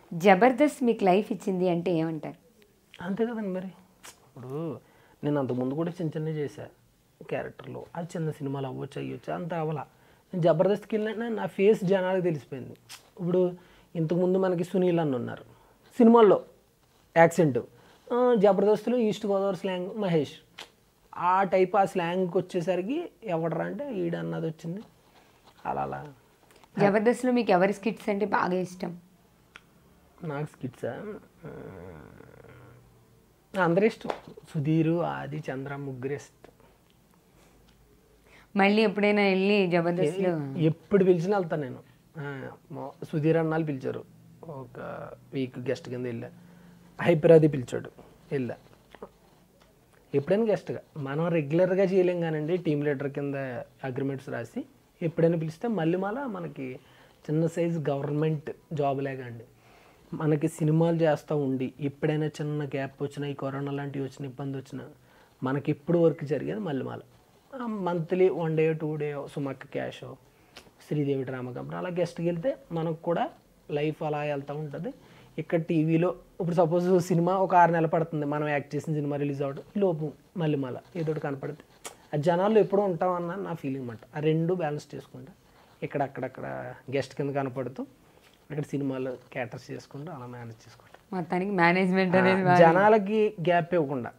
జబర్దస్త్ మీకు లైఫ్ ఇచ్చింది అంటే ఏమంటారు? అంతే కదండి మరి. ఇప్పుడు నేను అంతకుముందు కూడా చిన్న చిన్నవి చేశాను క్యారెక్టర్లో, అది చిన్న సినిమాలు అవ్వచ్చు అయ్యొచ్చు, అంత అవలా. నేను జబర్దస్త్కి వెళ్ళినా నా ఫేస్ జనాలకు తెలిసిపోయింది. ఇప్పుడు ఇంతకుముందు మనకి సునీల్ అన్న ఉన్నారు సినిమాల్లో యాక్సెంట్, జబర్దస్త్లో ఈస్ట్ గోదావరి స్లాంగ్ మహేష్, ఆ టైప్ ఆ స్లాంగ్కి వచ్చేసరికి ఎవడరా అంటే ఈడన్నది వచ్చింది. అలా అలా. జబర్దస్త్లో మీకు ఎవరి స్కిట్స్ అంటే బాగా ఇష్టం? నాకు స్కిట్సా అందరూ ఇష్టం. సుధీరు, ఆది, చంద్ర ముగ్గురు ఇష్టం. మళ్ళీ ఎప్పుడైనా వెళ్ళి జబర్దస్త్లో ఎప్పుడు పిలిచినా వెళ్తాను నేను. సుధీర్ అన్నాళ్ళు పిలిచారు, ఒక వీక్ గెస్ట్ కింద వెళ్ళా. హైపరాది పిలిచాడు, వెళ్ళా. ఎప్పుడైనా గెస్ట్గా, మనం రెగ్యులర్గా చేయలేం కానండి, టీమ్ లీడర్ కింద అగ్రిమెంట్స్ రాసి ఎప్పుడైనా పిలిస్తే మళ్ళీ మనకి చిన్న సైజు గవర్నమెంట్ జాబ్ లాగా అండి. మనకి సినిమాలు చేస్తూ ఉండి ఎప్పుడైనా చిన్న గ్యాప్ వచ్చినా, ఈ కరోనా లాంటివి వచ్చిన ఇబ్బంది వచ్చినా, మనకి ఎప్పుడు వర్క్ జరిగేది మళ్ళీ మంత్లీ 1 డే 2 డే సుమక్క క్యాష్, శ్రీదేవి డ్రామా కంపెనీ అలా గెస్ట్కి వెళ్తే మనకు కూడా లైఫ్ అలా వెళ్తూ ఉంటుంది. ఇక్కడ టీవీలో ఇప్పుడు సపోజ్ సినిమా ఒక 6 నెలలు పడుతుంది, మనం యాక్ట్ చేసిన సినిమా రిలీజ్ అవ్వడం లోపు మళ్ళీ ఏదో ఒకటి కనపడితే ఆ జనాల్లో ఎప్పుడూ ఉంటామన్న నా ఫీలింగ్ అన్నమాట. ఆ రెండు బ్యాలెన్స్ చేసుకుంటా ఇక్కడ అక్కడక్కడ గెస్ట్ కింద కనపడుతూ అక్కడ సినిమాలు క్యాటర్స్ చేసుకుంటూ అలా మేనేజ్ చేసుకుంటాం. మొత్తానికి మేనేజ్మెంట్ అనేది జనాలకి గ్యాప్ ఇవ్వకుండా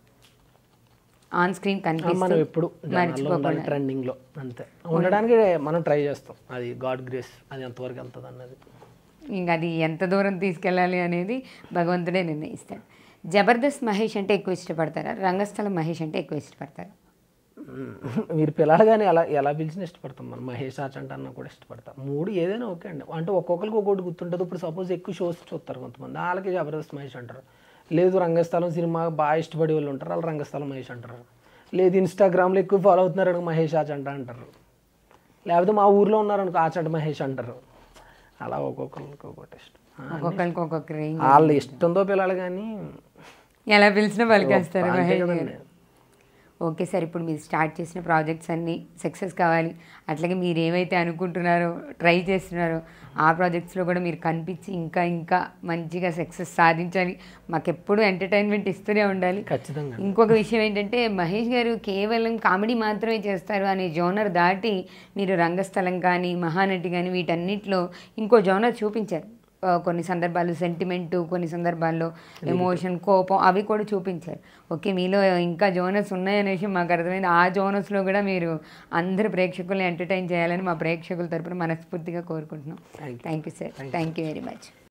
ఆన్ స్క్రీన్ మనం ఎప్పుడు ట్రెండింగ్లో అంతే ఉండడానికి మనం ట్రై చేస్తాం. అది గాడ్ గ్రేస్, అది ఎంతవరకు వెళ్తుంది అన్నది ఇంకా అది ఎంత దూరం తీసుకెళ్ళాలి అనేది భగవంతుడే నిర్ణయిస్తాడు. జబర్దస్త్ మహేష్ అంటే ఎక్కువ ఇష్టపడతారా, రంగస్థలం మహేష్ అంటే ఎక్కువ ఇష్టపడతారా? మీరు పిల్లలు కానీ ఎలా పిలిచినా ఇష్టపడతాం. మనం మహేష్ ఆర్చంట్ అన్న కూడా ఇష్టపడతాం. మూడు ఏదైనా ఓకే అండి. అంటే ఒక్కొక్కరికి ఒక్కొక్కటి గుర్తుంటుంది. ఇప్పుడు సపోజ్ ఎక్కువ షోస్ చూస్తారు కొంతమంది, వాళ్ళకి జబర్దస్త్ మహేష్ అంటారు. లేదు రంగస్థలం సినిమా బాగా ఇష్టపడే వాళ్ళు ఉంటారు, వాళ్ళు రంగస్థలం మహేష్ అంటారు. లేదు ఇన్స్టాగ్రామ్లో ఎక్కువ ఫాలో అవుతున్నారు మహేష్ ఆచంట అంటారు. లేకపోతే మా ఊర్లో ఉన్నారనుకో ఆచంట మహేష్ అంటారు. అలా ఒక్కొక్కరికి ఒక్కొక్కటి ఇష్టం, ఒక్కొక్కరికి ఒక్కొక్కరు వాళ్ళ ఇష్టంతో పిల్లలు కానీ ఎలా పిలిచినా పలికేస్తారు మహేష్ గారు. ఓకే సార్, ఇప్పుడు మీరు స్టార్ట్ చేసిన ప్రాజెక్ట్స్ అన్నీ సక్సెస్ కావాలి, అట్లాగే మీరు ఏమైతే అనుకుంటున్నారో ట్రై చేస్తున్నారో ఆ ప్రాజెక్ట్స్లో కూడా మీరు కనిపించి ఇంకా ఇంకా మంచిగా సక్సెస్ సాధించాలి, మాకు ఎప్పుడూ ఎంటర్టైన్మెంట్ ఇస్తూనే ఉండాలి. ఖచ్చితంగా. ఇంకొక విషయం ఏంటంటే మహేష్ గారు కేవలం కామెడీ మాత్రమే చేస్తారు అనే జోనర్ దాటి మీరు రంగస్థలం కానీ మహానటి కానీ వీటన్నిటిలో ఇంకో జోనర్ చూపించారు. కొన్ని సందర్భాలు సెంటిమెంటు, కొన్ని సందర్భాల్లో ఎమోషన్, కోపం అవి కూడా చూపించారు. ఓకే, మీలో ఇంకా జోనర్స్ ఉన్నాయనే విషయం మాకు అర్థమైంది. ఆ జోనర్స్లో కూడా మీరు అందరు ప్రేక్షకుల్ని ఎంటర్టైన్ చేయాలని మా ప్రేక్షకుల తరపున మనస్ఫూర్తిగా కోరుకుంటున్నాం. Thank you sir, thank you very much.